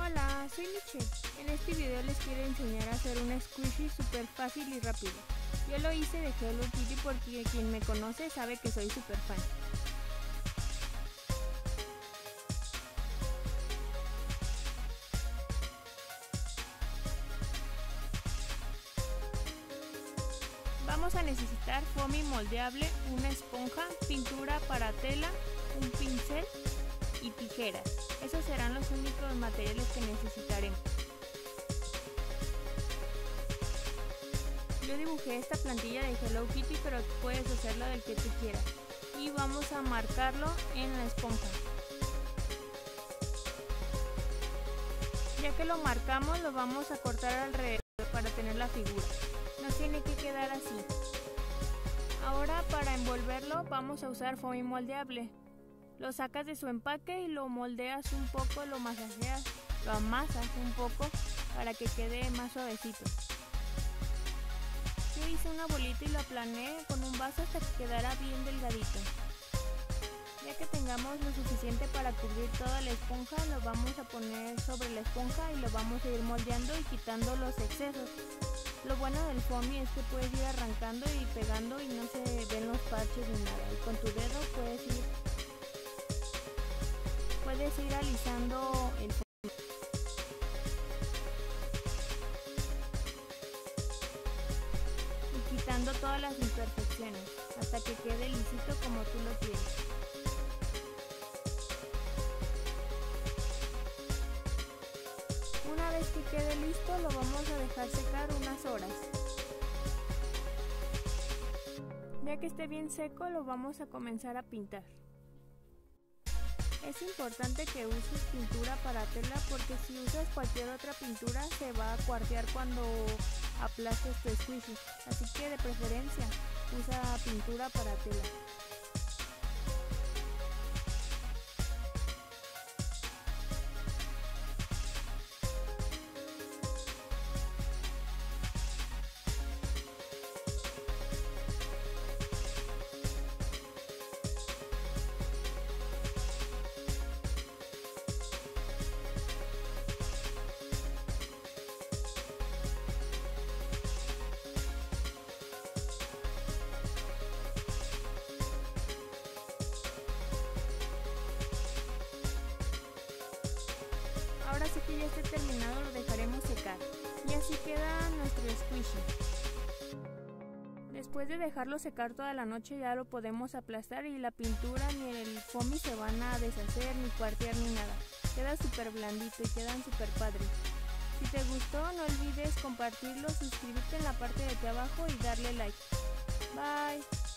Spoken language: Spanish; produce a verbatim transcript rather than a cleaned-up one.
Hola, soy Michelle. En este video les quiero enseñar a hacer un squishy súper fácil y rápido. Yo lo hice de Hello Kitty porque quien me conoce sabe que soy súper fan. Vamos a necesitar foamy moldeable, una esponja, pintura para tela, un pincel y tijeras. Esos serán los únicos materiales que necesitaremos. Yo dibujé esta plantilla de Hello Kitty, pero puedes hacerlo del que tú quieras. Y vamos a marcarlo en la esponja. Ya que lo marcamos, lo vamos a cortar alrededor para tener la figura. No tiene que quedar así. Ahora, para envolverlo vamos a usar foamy moldeable. Lo sacas de su empaque y lo moldeas un poco, lo masajeas, lo amasas un poco para que quede más suavecito. Yo hice una bolita y lo aplané con un vaso hasta que quedara bien delgadito. Ya que tengamos lo suficiente para cubrir toda la esponja, lo vamos a poner sobre la esponja y lo vamos a ir moldeando y quitando los excesos. Lo bueno del foamy es que puedes ir arrancando y pegando y no se ven los parches ni nada. Y con tu dedo puedes ir, puedes ir alisando el foamy. Y quitando todas las imperfecciones hasta que quede lisito como tú lo quieres. Una vez que quede listo, lo vamos a dejar secar unas horas. Ya que esté bien seco, lo vamos a comenzar a pintar. Es importante que uses pintura para tela porque si usas cualquier otra pintura se va a cuartear cuando aplastes tu squishy. Así que de preferencia usa pintura para tela. Ahora sí que ya esté terminado, lo dejaremos secar. Y así queda nuestro squishy. Después de dejarlo secar toda la noche ya lo podemos aplastar y la pintura ni el foamy se van a deshacer, ni cuartear ni nada. Queda súper blandito y quedan súper padres. Si te gustó no olvides compartirlo, suscribirte en la parte de aquí abajo y darle like. Bye.